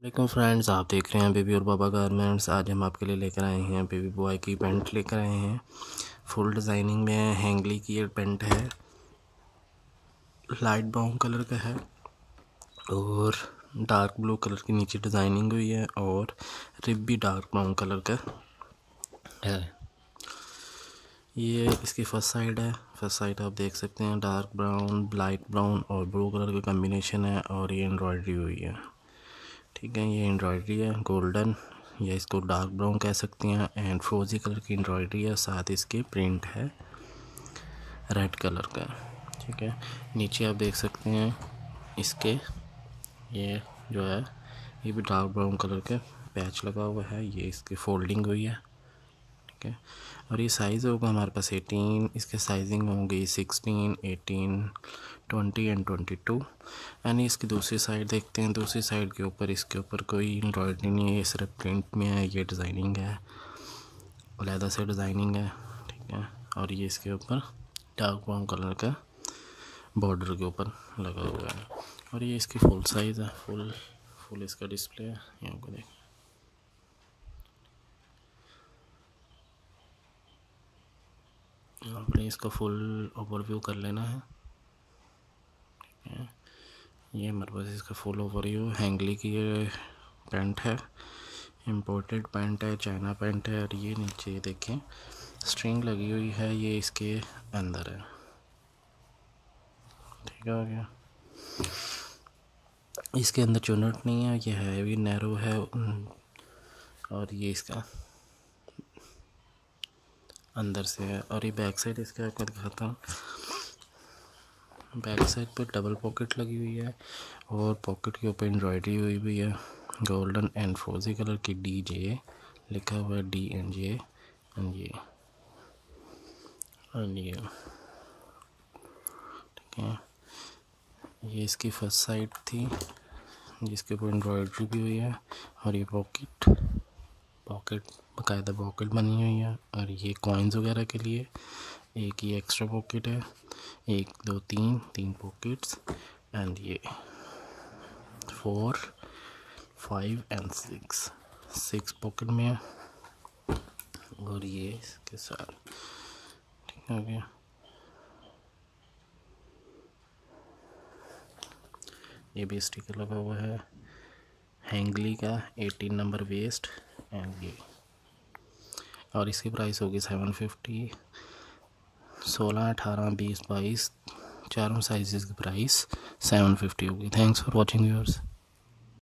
वालेकुम फ्रेंड्स, आप देख रहे हैं बेबी और बाबा गारमेंट्स। आज हम आपके लिए लेकर आए हैं बेबी बॉय की पैंट लेकर आए हैं। फुल डिज़ाइनिंग में हैंगली की ये पैंट है, लाइट ब्राउन कलर का है और डार्क ब्लू कलर की नीचे डिज़ाइनिंग हुई है और रिब भी डार्क ब्राउन कलर का है। ये इसकी फर्स्ट साइड है। फर्स्ट साइड आप देख सकते हैं डार्क ब्राउन, लाइट ब्राउन और ब्लू कलर का कम्बिनेशन है और ये एम्ब्रॉयडरी हुई है। ठीक है, ये एम्ब्रॉयडरी है गोल्डन, या इसको डार्क ब्राउन कह सकती हैं, एंड फ्रोजी कलर की एम्ब्रॉयडरी है। साथ इसके प्रिंट है रेड कलर का। ठीक है, नीचे आप देख सकते हैं इसके ये जो है ये भी डार्क ब्राउन कलर के पैच लगा हुआ है। ये इसकी फोल्डिंग हुई है। ठीक है, और ये साइज़ होगा हमारे पास 18। इसके साइजिंग होंगी 16, 18, 20 एंड 22। यानी इसकी दूसरी साइड देखते हैं। दूसरी साइड के ऊपर इसके ऊपर कोई एम्ब्रॉयडरी नहीं है, सिर्फ प्रिंट में है। ये डिज़ाइनिंग है, अलहदा से डिज़ाइनिंग है। ठीक है, और ये इसके ऊपर डार्क ब्राउन कलर का बॉर्डर के ऊपर लगा हुआ है। और ये इसकी फुल साइज़ है, फुल इसका डिस्प्ले है। यहाँ को देख, आपने इसका फुल ओवरव्यू कर लेना है। ठीक है, ये हमारे पास इसका फुल ओवरव्यू। हैंगली की ये पैंट है, इम्पोर्टेड पैंट है, चाइना पैंट है। और ये नीचे देखें स्ट्रिंग लगी हुई है, ये इसके अंदर है। ठीक है, हो गया। इसके अंदर चुन्नट नहीं है, ये है भी नैरो है। और ये इसका अंदर से है। और ये बैक साइड इसका आपको दिखाता हूँ। बैक साइड पर डबल पॉकेट लगी हुई है और पॉकेट के ऊपर एम्ब्रॉयडरी हुई हुई है गोल्डन एंड फ्रोजी कलर की। DJ लिखा हुआ है, DNJ एंड ये और ये। ठीक है, ये इसकी फर्स्ट साइड थी जिसके ऊपर एम्ब्रॉयडरी भी हुई है। और ये पॉकेट बाकायदा पॉकेट बनी हुई है। और ये कॉइन्स वगैरह के लिए एक ये एक्स्ट्रा पॉकेट है, 1 2 3 पॉकेट्स। एंड ये 4 5 एंड 6 पॉकेट में है। और ये इसके साथ ठीक हो गया। ये भी स्टिकर लगा हुआ है हैंगली का, 18 नंबर वेस्ट। एंड ये और इसकी प्राइस होगी 750। 16, 18, 20, 22 चारों साइज़ की प्राइस 750 होगी। Thanks for watching viewers.